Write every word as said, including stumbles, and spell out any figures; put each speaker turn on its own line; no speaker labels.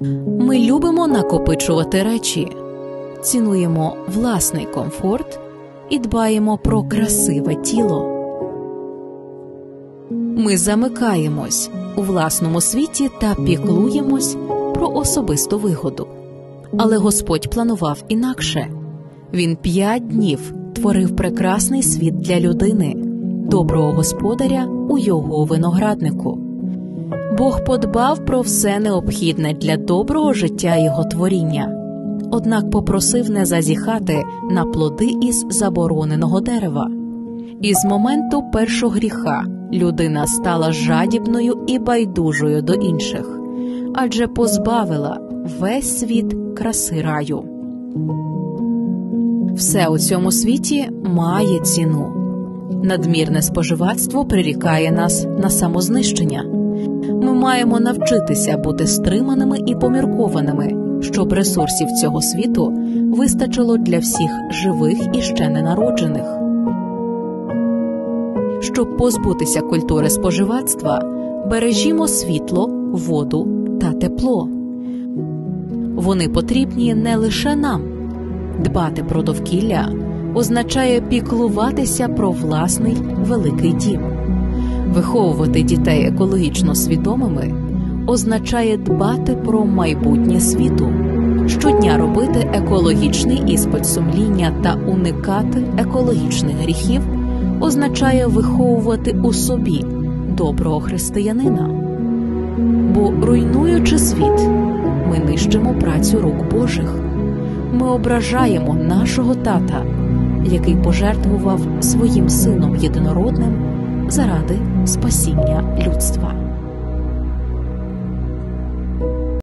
Ми любимо накопичувати речі, цінуємо власний комфорт і дбаємо про красиве тіло. Ми замикаємось у власному світі та піклуємось про особисту вигоду. Але Господь планував інакше. Він п'ять днів творив прекрасний світ для людини, доброго господаря у його винограднику. Бог подбав про все необхідне для доброго життя його творіння, однак попросив не зазіхати на плоди із забороненого дерева. І з моменту першого гріха людина стала жадібною і байдужою до інших, адже позбавила весь світ краси раю. Все у цьому світі має ціну. Надмірне споживацтво прирікає нас на самознищення. Ми маємо навчитися бути стриманими і поміркованими, щоб ресурсів цього світу вистачило для всіх живих і ще ненароджених. Щоб позбутися культури споживацтва, бережімо світло, воду та тепло. Вони потрібні не лише нам. Дбати про довкілля означає піклуватися про власний великий дім. Виховувати дітей екологічно свідомими означає дбати про майбутнє світу. Щодня робити екологічний іспит сумління та уникати екологічних гріхів означає виховувати у собі доброго християнина. Бо, руйнуючи світ, ми нищимо працю рук Божих. Ми ображаємо нашого тата, який пожертвував своїм сином єдинородним заради спасіння людства.